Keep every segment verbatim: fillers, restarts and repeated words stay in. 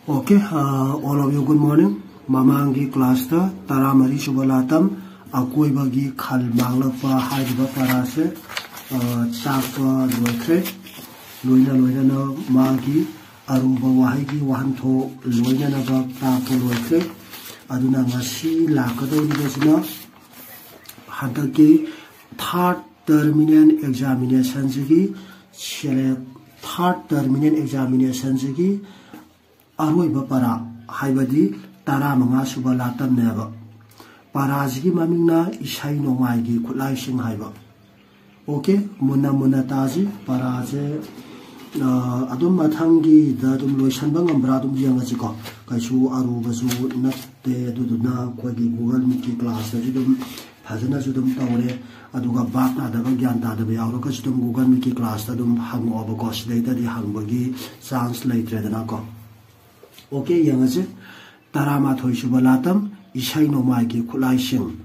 Okay, uh, all of you, good morning. Mamangi class ta taramari subalatam akoi bagi khal manglapa haiba parase chakpa loikre loina loina na magi aruba wahigi wahanto loina na ba takpa loikre aduna ngasi lakadau dibasina hadaki third terminal examination jigi select third terminal examination jigi Aroiba para haibadi tara manga suba latam neba parajigi mamingna isai no maigi khulai sing haiba okay muna muna taji paraje adum mathangi da dum loisan bangam bradum janga jiko kaisu aruba su natte duduna khogi google meet class da dum phajana su dum tawre aduga bak na da gyan ta da yauro ka su dum google meet class da dum hango ba ko sidai da di hangbagi chance laitre da na ko Okay, yang aja tarama thoi subalatam isai no mai ki khulai sing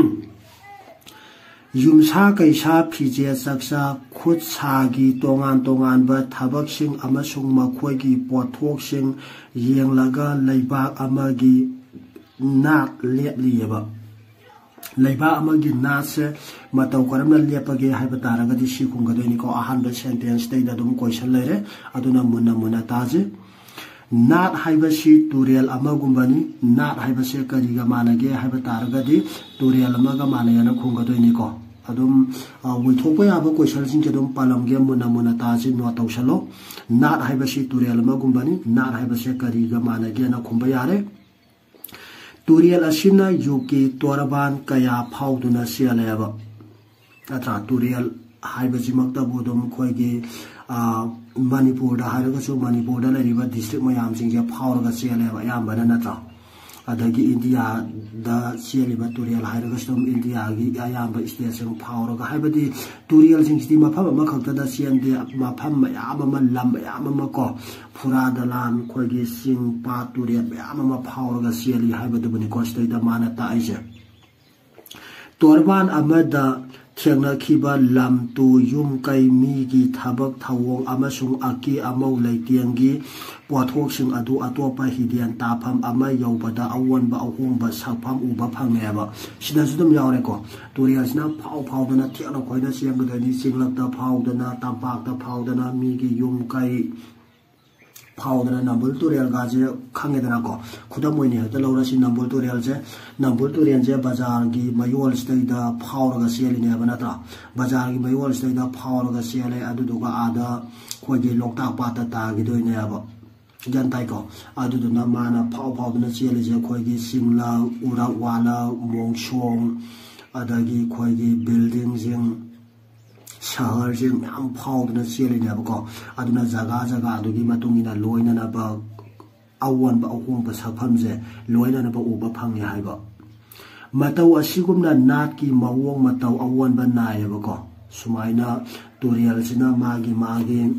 yumsa kaisa phije saksa khut sa gi tongan tongan ba thabak sing amasung makhoi gi pothok sing yenglaga leibak amagi nak lep lieba leiba amagi na se matau karamna lepage haiba taraga di sikhung ga deni ko ahan ba sentence dei da dum question lere aduna munna munna taje Not Hibasi Turiel Amagumbani, not Hibasi Kariga Manage, Hibataragadi, Turiel Amagamana Kungadonico. Adum, we talk about a question in Kedum Palamgam Munamunatazi, not Oshalo, not Hibasi Turiel Amagumbani, not Hibasi Kariga Managana Kumbayare. Turiel Ashina, Yuki, Toraban, Kaya, Pauduna Sialeva. Atra Turiel Hibasi Maktabudum Koigi. Manipur da haraga Manipur da river district mayam singja power ga sialeba ayambana natra adagi India da sialiba Turiel haraga sum India gi ayamba station power ga haibadi Turiel singsti mafam ma khakta da siande mafam mayam ma lam mayam ma ko pura da lan khogi sing pa Turiel mayam ma power ga siali haibadu bani ko stay da mana ta aise Torban amada Tiangna kiba lam tu yum kai mi gi thabak thawong amasung aki amau lai tiangi pothok sing adu atopa hidian tapham ama yobada awan ba ahung ba sapham uba phangneba sida sudum yaure ko turiasna phau phau dana tiana khoida siang ga ni singlak da phau dana tampak da phau dana mi gi yum kai Powder number to real gaze Kangadanago. Kudamoini had the Laura number to realze, number to Rianze Bazargi, Mayol stay the power of the seal in Yavanata. Bazargi Mayol stay the power of the seal Aduga Ada, Quagi Lokta Pata Tagido in Eva. Jantaiko, Aduduna Mana, Pow Pow the seal is a Quagi Simla, Ura Wala, Wong Shong, Adagi Quagi buildings in. Shahar jing am pound na siali na bako aduna zaga zaga adugi matungi na loina na ba awan ba akung ba sapham je loina na ba uba phang ya haiba matau asigum na nat ki mawong matau awan ba na ya bako sumaina Turiel sina magi magi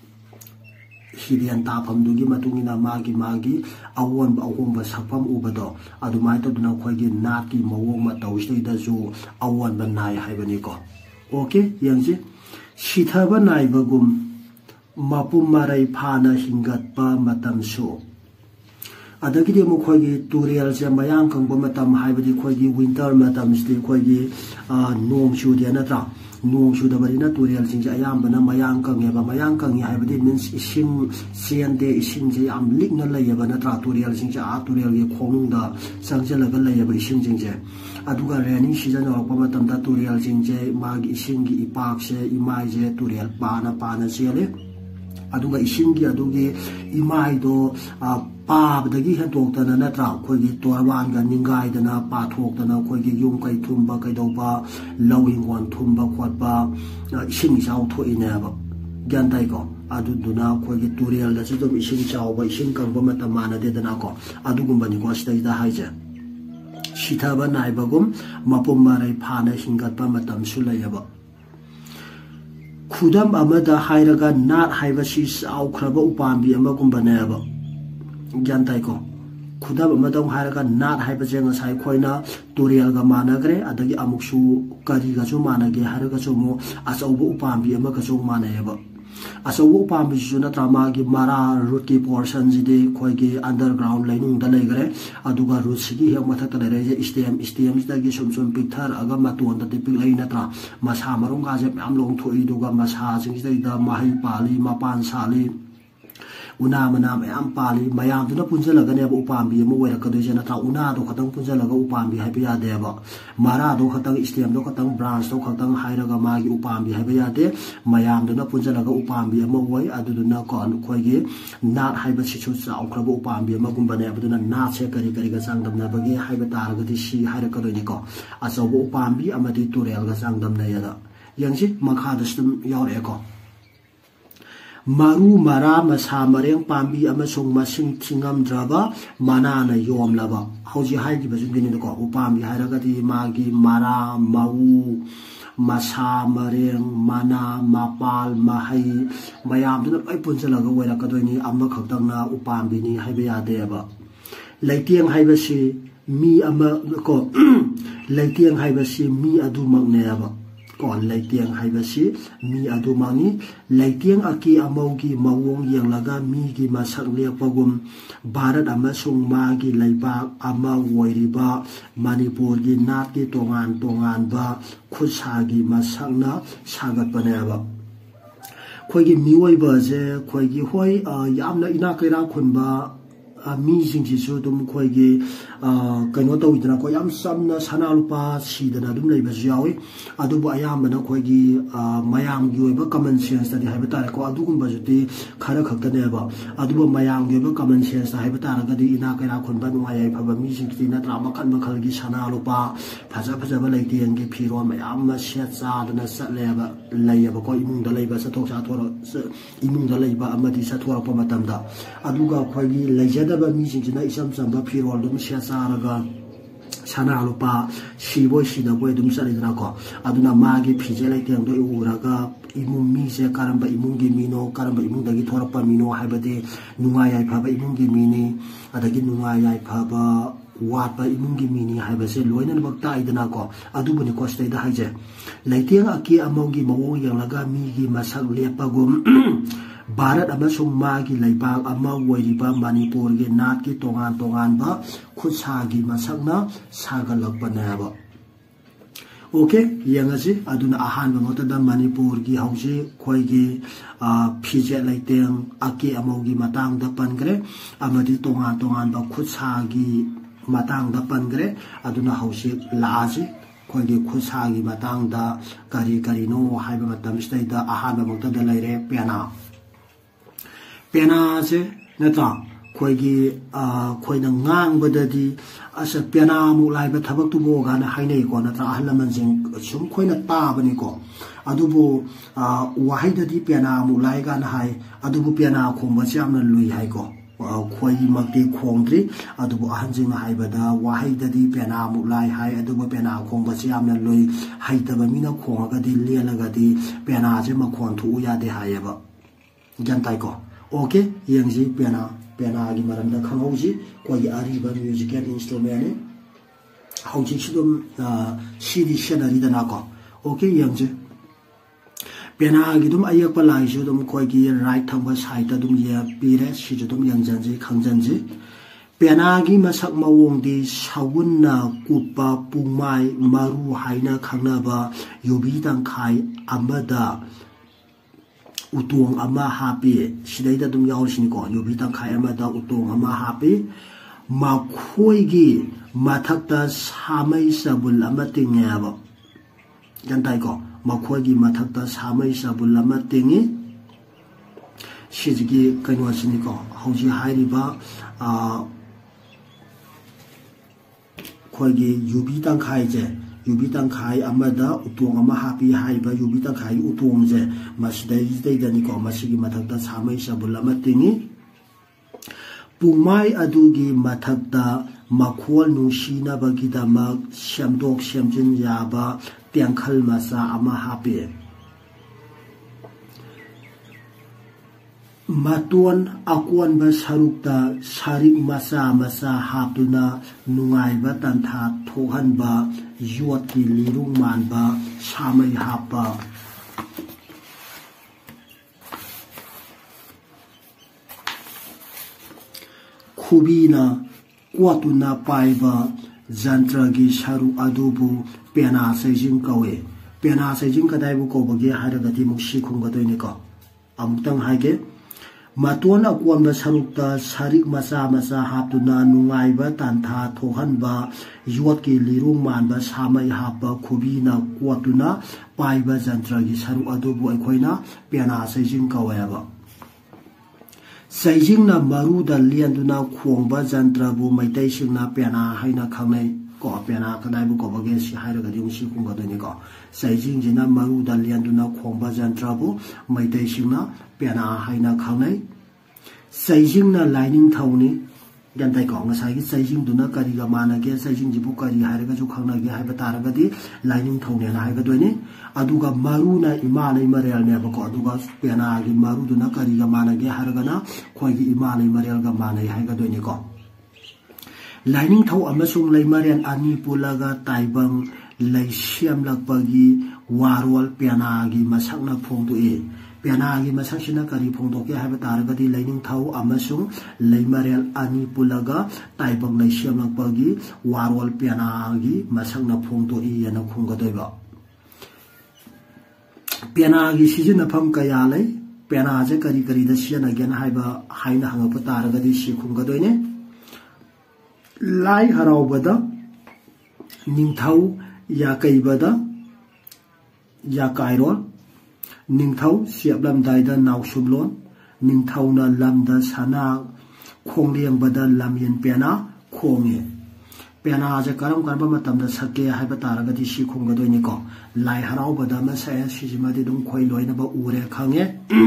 hidian tapham dugi matungi na magi magi awan ba akung ba sapham uba do adumai to duna khoigi nat ki mawong matau stay da zu awan ba na ya haiba ni ko Okay, Yanji. Shithaba Naibagum Mapumarai Pana Hingatpa Matam So. Adagidi Mukwagi, Turiel Zambayang Matam Hibadi Kwagi, Winter Matam Stay Kwagi, Nom Shudianatra, Nom Shudabarina, Turiel Sinjayambana, Mayankang Yaba, Mayankang Yabadi means Ishim, Siande, Ishimji, Am Ligna Layabanatra, Turiel Sinja, Turiel Konunda, Sanjalaga Layaba Ishimjinje. Aduga reni season of Pamatam Turiel Jinje, Mag Ishingi, Ipakshe, Imaje, Turiel, Pana, Pana Sele. Aduga Ishingi, Adugi, Imaido, Pab, the Gihan Doctor, and Natra, Kogi, Torwanga, Ningai, Dana, Patok, Dana, Kogi, Yumkai, Tumba, Kaidoba, Lowing one, Tumba, Quadba, Ishing out to Ineva. Gantaiko, Aduduna, Kogi, Turiel, the Sidum Ishing Chow, by Shinkan Bomatamana, Dedanako, Adugumbani, was the Haja. Shithaba Naibagum, Mapumare Pana Hingatpa Matam Sulayaba. Kudam Amada Hairaga, not Hivashis, Aukraba Upambi, Amagumbaneva. Jantaiko. Kudam Madam Hairaga, not Hivajangas Haikoina, Turiel Gamanagre, Adagi Amukshu, Karigazu Manage, Haragazumo, as Obu Upambi, Amakazu Maneva. असो उपाम बिसु नत्रा मागी मारा root की portion जिदे खोई की underground lining दा लेगरे अदुगा root सिगी हेक मथक ता लेरे स्टेम स्टेम जिदगी सुम सुम पिक्थर अगा मतोन दा पिक लई नत्रा मसा मरुंग गाजे म्याम लोंग थोई दुगा मसा जिंगिदा माही पाली मापान साली उना मना मैम पाली मैम दुना पुंजलगने उपामी ओरकदे नत्रा उना दो खतंग पुंजलग उपामी है यादेब मारा दो खतंग स्टेम दो खतंग ब्रांच दो खतंग हाइरगा मागी उपामी है यादे मैम दुना पुंजलग उपामी ओय अदुदुना कोन खोइगे नाट हाइबा सिसु चाउख्रब उपामी गुम्बने अदुना नाट से करी करी गा सांगदमनाबगे हाइबा तारगदि सी हाइरकदोनि को अचौब उपामी अमदि तुरेलगा सांगदमनायदा यंगसि मखादसुम यावरेको maru mara masa mareng pambi amasung masing tingam draba mana na yom laba hauji haigi bazun gini ko upambi hairagati magi mara mau masa mareng mana mapal mahai mayam duna pai punjalaga wera kadoni amma khaktang na upambi ni haiba yade ba leitiang haiba si mi ama ko leitiang haiba si mi adu magne ba kon leitiang haibasi mi adumani leitiang aki amaugi mawong yang laga mi gi masak lepagum Bharat amasung magi leibak ama woiriba Manipur gi nat gi tongan tongan ba khutsa gi masakna sagat baneba khoi gi miwoi ba je khoi gi hoi yamna ina kaira khunba mi sing ji so dum khoi gi kano to idra ko yam samna sanalupa sidana dum leiba jawi adubu ayam bana khoi gi mayam gi oiba common sense da haiba tar ko adugum ba jati khara khakta ne ba adubu mayam gi oiba common sense haiba tar ga di ina kaira khon ba nu ayai phaba mi sing ti na tra makhan makhal gi sanalupa phaja phaja ba leiti ang gi phiro mayam ma sha cha dana satle ba leiba ko imung da leiba sa thok sa thora imung da leiba amadi sa thora pa matam da aduga khoi gi leijada ba mi sing na isam sam ba phiro dum sha Saraga Sana Lupa, she was she the way to Salidraco. Aduna Magi, Pijela, and Uraga, Imumise, Karamba, Imungi Mino, Karamba, Imundagi, Torpa Mino, Habade, Nuaya Papa, Imungi Mini, Adagi Nuaya Papa, Wapa, Imungi Mini, Habase, Loyan Bakta, Idanako, Adubuni Costa, the Haje. Latiang Aki Amongi, Mo, Yalaga, Migi, Masak, Lepagum. Bharat amasung magi leibak ama woiriba Manipur gi nat ki tongan tongan ba khutsa gi masakna sagalakpa neba okay yangasi aduna ahan bangota da Manipur gi hausi khoi gi phije leiteng aki amogi matang da pangre amadi tongan tongan ba khutsa gi matang da pangre aduna hausi laaji khoi gi khutsa gi matang da kari kari no haiba matam stai da ahan bangota da leire pena Pena se nata khoi gi khoi na ngang badadi asa pena mu lai ba thabak tu bo ga na hainai ko nata ahlaman jing sum khoi na ta bani ko adubu wahai dadi pena mu lai ga na hai adubu pena khom ba cham na lui hai ko khoi makti khongri adubu ahan jing hai ba da wahai dadi pena mu lai hai adubu pena khom ba cham na lui hai ta ba mina khong ga di le la ga di pena je ma khon thu ya de hai ba jantai ko Okay, yangji piano piano gi maramda khangauji koi ariba musical instrument ne hauji sidum cd shenari da nako okay yangji piano gi dum ayak pa lai ju dum koi gi right thamba side dum ya pire si ju dum yangjanji khangjanji piano gi masak mawong di sawunna kupa pungmai maru haina khangna ba yobi tang khai amada Utong ama happy, Shida dum yaushiniko, Yubita Kayamada Utong ama happy, Makoigi, Matakta Samai Sabul Amating Ava. Jantaiko, Makoigi Matakta Samai Sabul Amatingi Shizgi Kanwasiniko, Hoji Hairiba, Koigi Yubita Kaije. Yubitang Kai Amada, Utong ama happy haiba, Yubita Kai Utongze, Masday Daniko, Masigi Matakta Samai Sabulamatingi Pumai Adugi Matakta, Makwal Nushina Bagida Mag, Shamdok Shamjin Yaba, Tiankal Masa ama happy. Matuan akuan ba sarukta sarik masa masa haptuna nungai ba tantha thohan ba yuat ki lirung man ba samai hapa खुबीना क्वातुना पाइबा जंत्रगी सरू अदुबु पेना सैजिंग कवे पेना सैजिंग कदाइबु कौबगे हारगति मुक्सी खुंगदोइने को अमुक्तंग हाइगे मतोन अकोनब सरुक्ता सारिक मसा मसा हापतुना नुंगाइबा तांथा थोहनबा योटकी लिरुंग मानबा सामै हापा खुबीना क्वातुना पाइबा जंत्रगी सरू अदुबु अखोइना पेना सैजिंग कवेबा सैजिंगना मरुदा लियंदुना खोंबा जंत्रबु मैतैसिंगना पेना हाइना खांगनै को पेना कदाइबु कोबगे सि हाइरगदि मुसि खुंगदोइने को सैजिंगजिना मरुदा लियंदुना खोंबा जंत्रबु मैतैसिंगना पेना हाइना खांगनै सैजिंगना लाइनिंग थौनि गन्ताइ को ngसाइ gi सैजिंग दुना करिगा मानगे सैजिंग जिबु करि हाइरगा जु खांगनागे हाइबा तारगदि लाइनिंग थौने ना हाइगदोइने अदुगा मारुना इमालै मरेल ने बको अदुगा पेना gi मारु दुना करिगा मानगे हाइरगना खोइगी इमालै मरेलगा मानै हाइगदोइने को लाइनिंग थौ अमसुंग लैमरेन अनि पुलागा ताइबंग लैसियम लकपगी वारोल पेना gi मसकना फोंदुए पेना gi मसकसिना करि फोंदोके हाइबा तारगदि लाइनिंग थौ अमसुंग लैमरेल अनि पुलागा ताइबंग लैसियम लकपगी वारोल पेना gi मसकना फोंदोइ yana खुंगदोइबा पेना gi सिजिनफम कया लै पेना जे करि करि द सियना गेन हाइबा हाइना हंगप तारगदि सि खुंगदोइने लाई हराउबदा निंथौ या कैबदा या काइरोल निंथौ सियाबलमदाइदा नाउसुबलोन निंथौना लमदा सना खोंलेंबदा लमयन पेना खोंगे पेना जे करम करबा मतमदा सके हाइबा तारगदि सि खुंगदोइने को लाई हराउबदा मसाय सिजिमादि दुम खोइ लोइनबा उरे खांगे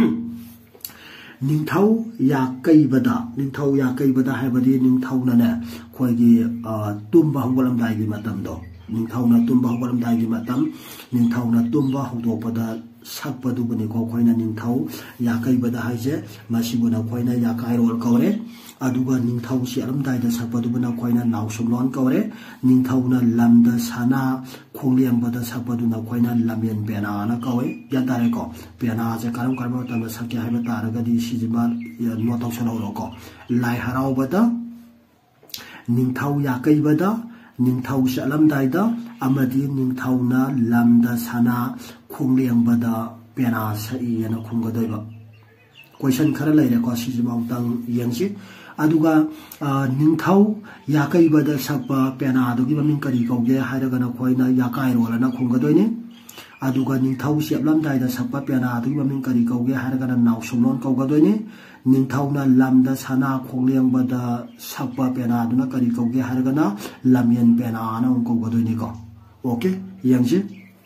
निंथौ या कैबदा निंथौ या कैबदा हाइबदि निंथौना खोइगी तुम्बा हंगलमदाइगी मतमदो निंथौना तुम्बा हंगलमदाइगी मतम निंथौना तुम्बा हंगदोपदा sakpadubani ko khoina ningthau ya kaibada haije masibuna khoina ya kairol kawre aduga ningthau si alamdai da sakpadubana khoina nausumlon kawre ningthauna lamda sana khongliangbada sakpaduna khoina lamyen pena na kawe yadare ko pena je karam karma ta sakya haiba taragadi sijima no tawsalo ko lai haraubada ningthau ya kaibada ningthau si alamdai da amadi ningthauna lamda sana खोंलेंबदा पेना सई yana खुंगदोइबा question खरा लैरे को सिजिमाउतंग यंगसि अदुगा निंथौ याकैबदा सकपा पेना अदुगी ममिंग करि कौगे हाइरगना खोइना याकाइरोलना खुंगदोइने अदुगा निंथौ सेबलमदाइदा सकपा पेना अदुगी ममिंग करि कौगे हाइरगना नाउसुमलोन कौगदोइने निंथौना lambda सना खोंलेंबदा सकपा पेना अदुना करि कौगे हाइरगना लमयन पेना ना कौगदोइने को ओके यंगसि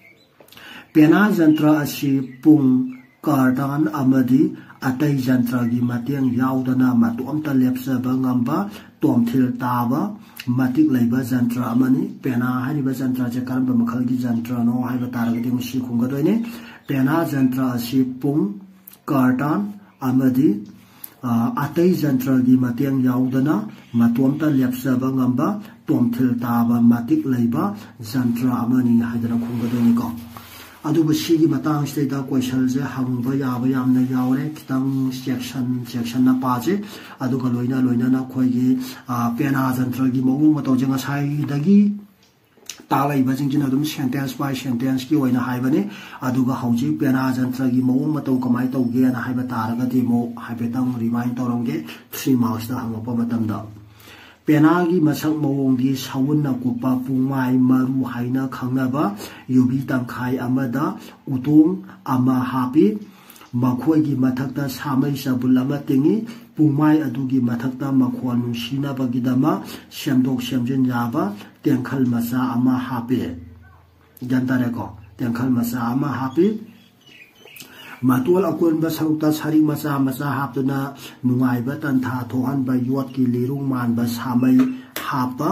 पेना जंत्र असी पुंग कार्डान अमदी अतै जंत्र गी मतेंग याउदना मतोमता लेप्सबा ngamba तोमथिल ताबा मतिक लैबा जंत्र अमनी पेना हारिबा जंत्र जे करम मखल गी जंत्र नो हाइबा तारगदि मुसि खुंगदोइने पेना जंत्र असी पुंग कार्डान अमदी अतै जंत्र गी मतेंग याउदना मतोमता लेप्सबा ngamba तोमथिल ताबा मतिक लैबा जंत्र अमनी हाइदना खुंगदोइने को अदुबो सिगी मतंग स्टेदा क्वेश्चन जे हंगबा याबा यामना यावरे खितंग सेक्शन सेक्शन ना पाजे अदुगा लोइना लोइना ना खोइगे पेना जंत्र गी मौंग मतौ जंगा साइ दगी तालाई बजिंग जिना दुम सेंटेंस बाय सेंटेंस की ओइना हाइबने अदुगा हौजी पेना जंत्र गी मौंग मतौ कमाइ तौगे ना हाइबा तारगा दिमो हाइबेतंग रिमाइंड तौरंगे थ्री मार्क्स दा हंगपा मतमदा पेना गी मसक मौंगी साउनना कुपा पुंगाइ मरु हाइना खांगनाबा युबी तंखाइ अमदा उतोंग अमा हापि मखोइगी मथक्ता सामै सबुल अमा तिंगी पुंगाइ अदुगी मथक्ता मखोन नुसिनाबगिदमा सेमदोक सेमजिन याबा तेंखल मसा अमा हापि जानतारेको तेंखल मसा अमा हापि मातोल अकोनबा सरुक्ता सारी मचा मचा हापना नुंगाइबा तंथा थोहनबा योटकी लिरुंग मानबा सामै हापा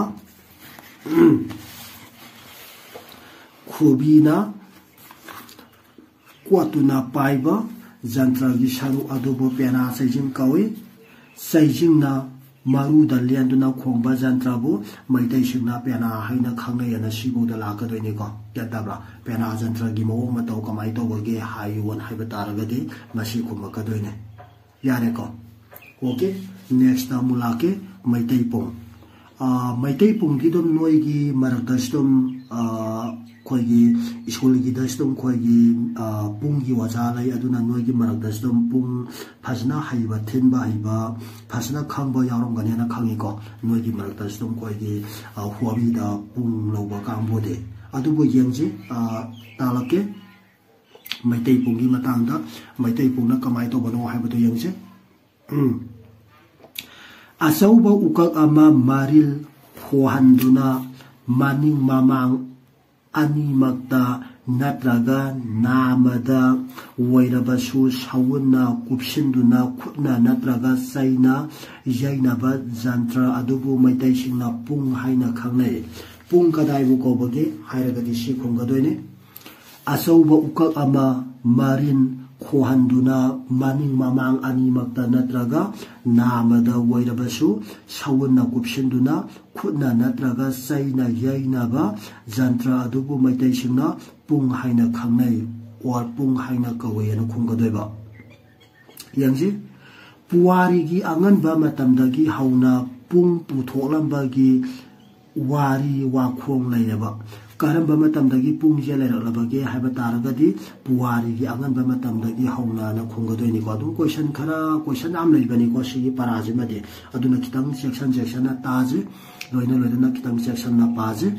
खुबीना क्वातुना पाइबा जंत्रगी सरू अदुबो पेना सैजिंग कवे सैजिंगना मरुदा लियंदुना खोंबा जंत्रबो मैतैसिंगना पेना हाइना खांगनायना सिबुदा लाकदोइने को यादाब्रा पेना जंत्रगी मौंग मतौ कमाइ तौबगे हाइवन हाइबा तारगदि मसि खुमकदोइने यारे को ओके नेक्स्ट ता मुलाके मैतै पुंग मैतै पुंग की दम नोइगी मरकदम खोगी स्कूल की दम खोगी पुंग की वजा लाई अदुना नोइगी मरकदम पुंग फजना हाइबा थिनबा हाइबा फजना खंगबा यारमगने ना खंगिको नोइगी मरकदम खोगी हुआबी दा पुंग लोबा कांबोदे अदुबो यंगजी तालके मैतै पुंगी मतंगदा मैतै पुंगना कमाई तो बनो हाइबदो यंगजे असौबा उकक अमा मारिल खोहंदुना मानिंग मामांग अनिमक्ता नत्रगा नामदा वैरबसु सावुना कुपसिंदुना खुना नत्रगा सैना यैनबा जंत्र अदुबु मैतैसिंगना पुंग हाइना खंगनै पुंग कदाइबु कौबगे हाइरगदि सि खुंगदोइने असौबा उकक अमा मारिन खोहंदुना मानिंग मामांग अनिमक्ता नत्रगा नामदा वैरबसु सावुना कुपसिंदुना खुना नत्रगा सैना यैनबा जंत्र अदुबु मैतैसिंगना पुंग हाइना खंगनै और पुंग हाइना कवेना खुंगदोइबा यंगजी पुवारीगी अंगनबा मतमदगी हौना पुंग पुथोलंबागी वारी वाखोंग लैरबा करंबा मतमदगी पुंग जे लैरलबगे हाइबा तारगदी पुवारीगी अंगनबा मतमदगी हौना ना खुंगदोइनि को अदुम क्वेश्चन खरा क्वेश्चन आम लैबनी को सिगी पराजे मदे अदुना खितंग सेक्शन सेक्शन ना ताजे लोइना लोइना खितंग सेक्शन ना पाजे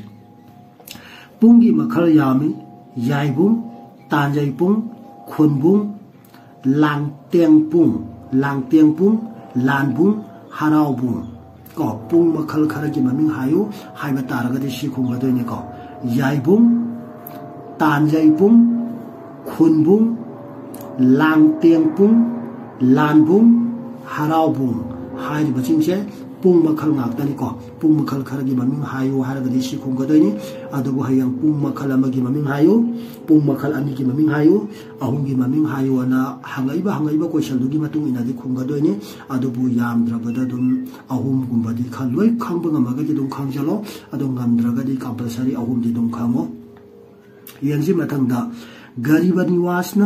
पुंगी मखल यामी याइबुंग तांजैपुंग खुनबुंग लांगतेंगपुंग लांगतेंगपुंग लानबुंग हरावबुंग को पुंग मखल खरा की ममिंग हायो हाइबा तारगदी सि खुंगदोइनि को याइबुंग तांजैपुंग खुनबुंग लांगतेंगपुंग लानबुंग हरावबुंग हाइबा चिंगसे पुंग मखल ngakdani ko पुंग मखल खरा की ममिंग हायो हारगदी सि खुंगदोइनि अदुबु हयंग पुंग मखल अमगी ममिंग हायो पुंग मखल अनि की ममिंग हायो अहुम की ममिंग हायो ना हंगाइबा हंगाइबा क्वेश्चन दुगी मतुंग इनादि खुंगदोइनि अदुबु यामद्रबदा दुम अहुम गुंबदी खलoi खंबा ngamaga दुम खंगजलो अदु ngamdragadi कंपलसरी अहुम दि दुम खंगो यंगजी मथंगदा गरीब निवासना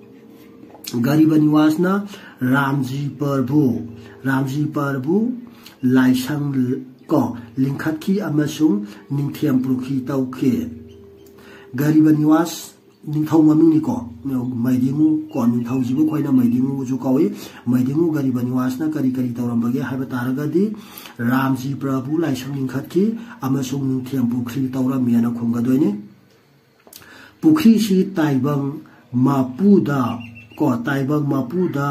गरीब निवासना रामजी प्रभु रामजी प्रभु लाइसंग को लिंखतखी अमसुंग निंथियम पुरुखी तौखे गरीब निवास निंथौ ममिंगनि को मैदिमु को निंथौ जिबु खोइना मैदिमु जु कवि मैदिमु गरीब निवासना करी करी तौरमबगे हाइबा तारगदी रामजी प्रभु लाइसंग लिंखतखी अमसुंग निंथियम पुरुखी तौरमियाना खुंगदोइने पुखी सी ताइबंग मापुदा को ताइबंग मापुदा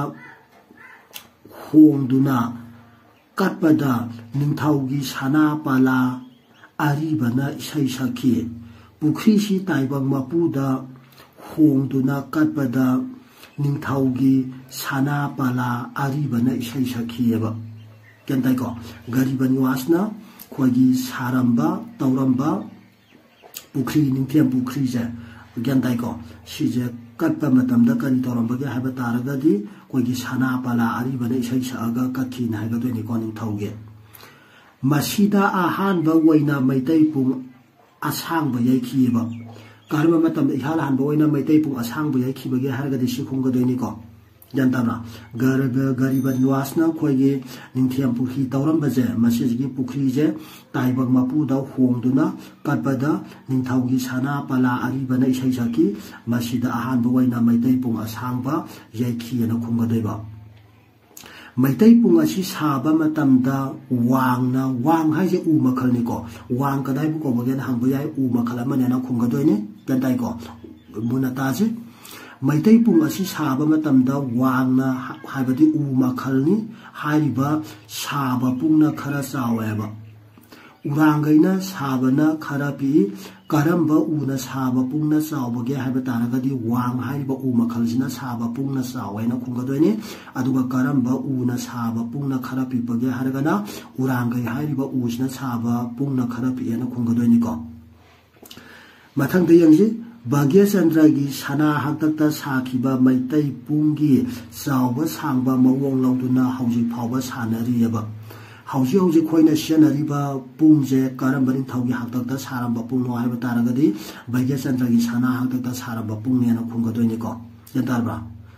होंदुना कटपदा निंथौगी साना पाला आरिबना इसै सखी पुखरी सी ताइबंग मापुदा होंदुना कटपदा निंथौगी साना पाला आरिबना इसै सखी एबा केनताइ को गरीब निवासना खोगी सारंबा तौरंबा पुखरी निंथियम पुखरी जे केनताइ को सिजे कटपा मतमदा करी तौरंबगे हाइबा तारगदी कोई साना पाला आरिबना इसै सआगा कखी नाइगदोइनि को निंथौगे मसीदा आहानबा वइना मैतै पुंग असांगबा याइखिबा कारबा मतम इहाल हानबा वइना मैतै पुंग असांगबा याइखिबगे हारगदि सिखुंगदोइनि को जानताब्रा गरीब गरीब निवासना खोगी निंथियम पुखी तौरंबजे मसीजगी पुखरी जे ताइबंग मापुदा होंदुना कटपदा निंथौगी साना पाला आरिबना इसै सखी मसीदा आहानबा वइना मैतै पुंग असांगबा याइखियना खुंगदोइबा मैतै पुंग असि साबा मतमदा वांगना वांग हाइजे उ मखलनि को वांग कदाइबु को बगेन हांबा याइ उ मखल अमनेना खुंगदोइने जानताइ को मुना ताजे मैतै पुंग असि साबा मतमदा वांगना हाइबदि उ मखलनि हाइबा साबा पुंगना खरा चावेबा उरांगैना साबना खरा पि करंबा उना साबा पुंगना चावबगे हाइबा तारगदि वांग हाइबा उ मखलसिना साबा पुंगना चावेना खुंगदोइने अदुगा करंबा उना साबा पुंगना खरा पिपगे हारगना उरांगै हाइबा उसिना साबा पुंगना खरा पिएना खुंगदोइने को मथंग दयंगजी भाग्य चंद्र की सना हक्तक्ता साखिबा मैतै पुंगी चावबा सांबा मवोंग लौदुना हौजि फावबा सानरियबा हौजि हौजि खोइना सिनरिबा पुंजे करम बनि थौगी हक्तक्ता सारंबा पुंनो हाइबा तारगदि भाग्य चंद्र की सना हक्तक्ता सारंबा पुंगनेना खुंगदोइने को जानतारबा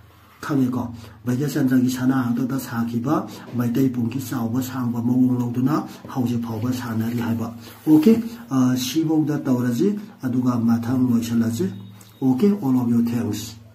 खंगेको भाग्य चंद्र की साना हांगदा साखिबा मैतै पुंगी चावबा सांगबा मवोंग लौदुना हौजे फावबा सानारि हाइबा ओके सिबौदा तौरजी अदुगा माथांग लोइसलाजी okay all of you thanks